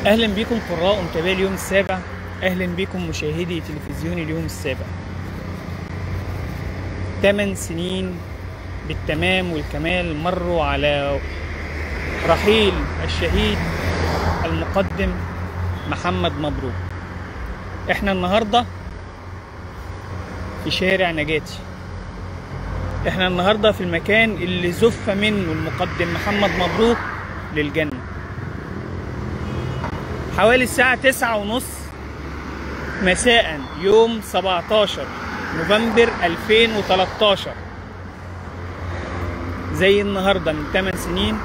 أهلا بكم قراء ومتابعي اليوم السابع. أهلا بكم مشاهدي تلفزيون اليوم السابع. 8 سنين بالتمام والكمال مروا على رحيل الشهيد المقدم محمد مبروك. احنا النهاردة في شارع نجاتي، احنا النهاردة في المكان اللي زف منه المقدم محمد مبروك للجنة. حوالي الساعة 9:30 مساء يوم 17 نوفمبر 2013، زي النهاردة من 8 سنين.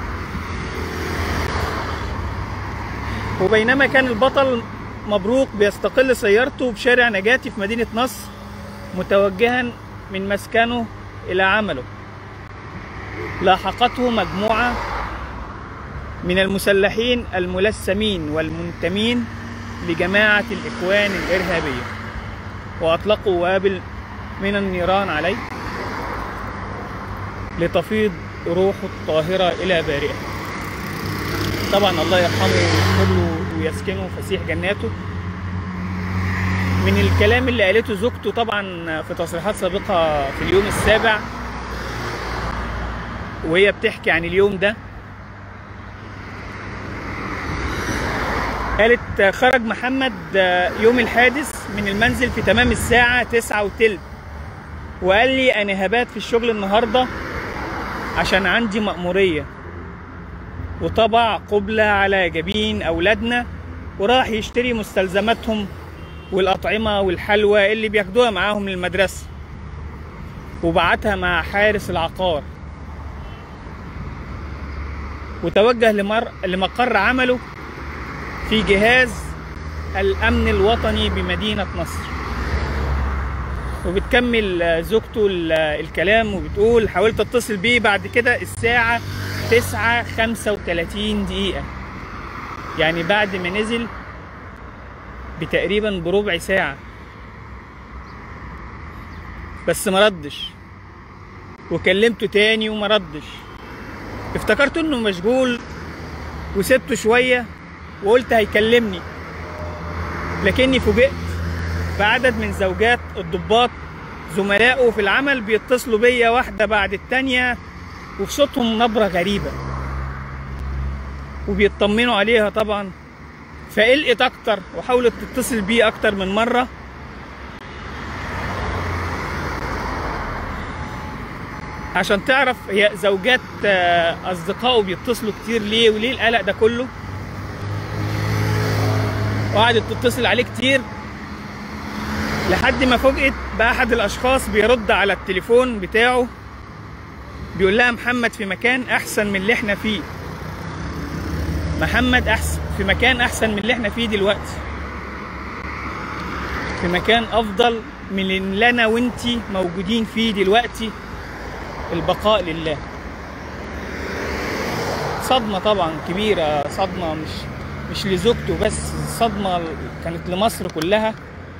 وبينما كان البطل مبروك بيستقل سيارته بشارع نجاتي في مدينة نصر متوجها من مسكنه إلى عمله، لاحقته مجموعة من المسلحين الملثمين والمنتمين لجماعة الإخوان الإرهابية، وأطلقوا وابل من النيران عليه لتفيض روحه الطاهرة إلى بارئها. طبعا الله يرحمه ويغفر له ويسكنه فسيح جناته. من الكلام اللي قالته زوجته طبعا في تصريحات سابقة في اليوم السابع وهي بتحكي عن اليوم ده، قالت: خرج محمد يوم الحادث من المنزل في تمام الساعة 9:15 وقال لي أنا هبات في الشغل النهاردة عشان عندي مأمورية، وطبع قبلة على جبين أولادنا وراح يشتري مستلزماتهم والأطعمة والحلوى اللي بياخدوها معاهم للمدرسة، وبعتها مع حارس العقار، وتوجه لمقر عمله في جهاز الأمن الوطني بمدينة نصر. وبتكمل زوجته الكلام وبتقول: حاولت اتصل بيه بعد كده الساعة 9:35، يعني بعد ما نزل بتقريبا بربع ساعة، بس ما ردش، وكلمته تاني وما ردش. افتكرت انه مشغول وسبته شوية وقلت هيكلمني، لكني فوجئت بعدد من زوجات الضباط زملائه في العمل بيتصلوا بيا واحدة بعد التانية وفي صوتهم نبرة غريبة وبيطمنوا عليها طبعا. فقلقت اكتر وحاولت تتصل بيه اكتر من مرة، عشان تعرف هي زوجات اصدقائه بيتصلوا كتير ليه وليه القلق ده كله. وقعدت تتصل عليه كتير لحد ما فوجئت بأحد الأشخاص بيرد على التليفون بتاعه بيقول لها: محمد في مكان أحسن من اللي احنا فيه، محمد في مكان أحسن من اللي احنا فيه دلوقتي، في مكان أفضل من اللي أنا وإنتي موجودين فيه دلوقتي، البقاء لله. صدمة طبعا كبيرة، صدمة مش لزوجته بس، صدمة كانت لمصر كلها.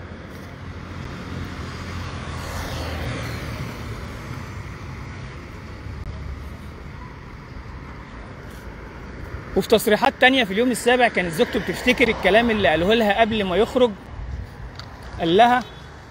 وفي تصريحات تانية في اليوم السابع كانت زوجته بتفتكر الكلام اللي قاله لها قبل ما يخرج. قال لها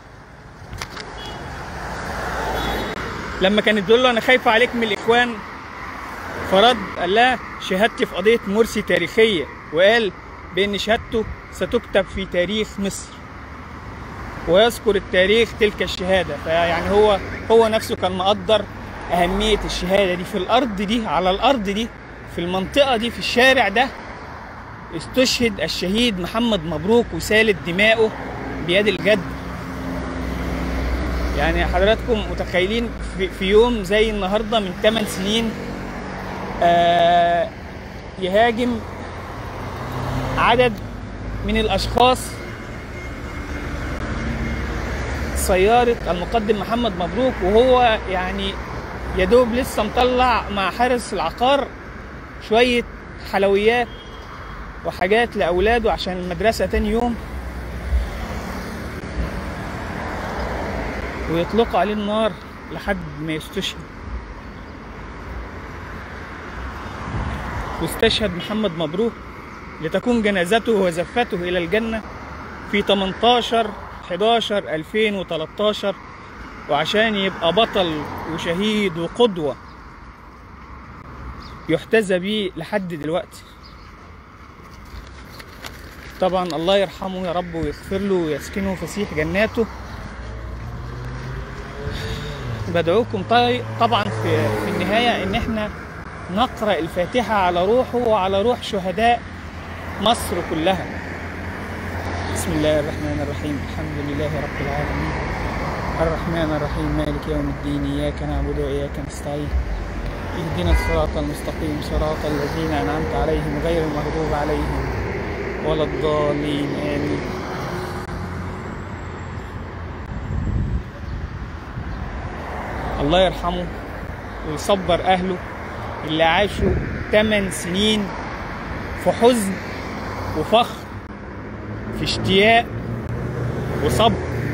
لما كانت تقول له: أنا خايفة عليك من الإخوان، فرد قال لها: شهادتي في قضية مرسي تاريخية، وقال بأن شهادته ستكتب في تاريخ مصر، ويذكر التاريخ تلك الشهادة. فيعني هو نفسه كان مقدر أهمية الشهادة دي. في الأرض دي، على الأرض دي، في المنطقة دي، في الشارع ده، استشهد الشهيد محمد مبروك وسالت دماؤه بيد الجد. يعني حضراتكم متخيلين في يوم زي النهاردة من 8 سنين يهاجم عدد من الأشخاص سيارة المقدم محمد مبروك، وهو يعني يدوب لسه مطلع مع حارس العقار شوية حلويات وحاجات لأولاده عشان المدرسة تاني يوم، ويطلقوا عليه النار لحد ما يستشهد. واستشهد محمد مبروك لتكون جنازته وزفته إلى الجنة في 18/11/2013، وعشان يبقى بطل وشهيد وقدوة يحتذى بيه لحد دلوقتي. طبعا الله يرحمه يا رب ويغفر له ويسكنه فسيح جناته. بدعوكم طبعا في النهاية ان احنا نقرأ الفاتحة على روحه وعلى روح شهداء مصر كلها. بسم الله الرحمن الرحيم، الحمد لله رب العالمين، الرحمن الرحيم، مالك يوم الدين، إياك نعبد وإياك نستعين، اهدنا الصراط المستقيم، صراط الذين أنعمت عليهم غير المغضوب عليهم ولا الضالين، آمين. الله يرحمه ويصبر أهله اللي عاشوا 8 سنين في حزن وفخر، في اشتياق وصبر.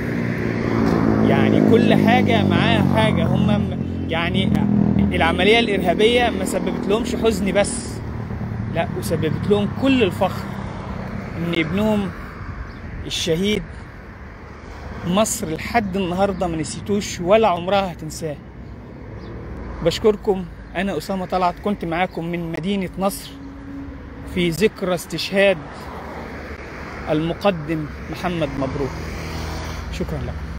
يعني كل حاجة معاها حاجة. هم يعني العملية الإرهابية ما سببت لهمش حزن بس، لا، وسببت لهم كل الفخر إن ابنهم الشهيد مصر لحد النهاردة ما نسيتوش ولا عمرها هتنساه. بشكركم. أنا أسامة طلعت، كنت معاكم من مدينة نصر في ذكرى استشهاد المقدم محمد مبروك. شكرا لكم.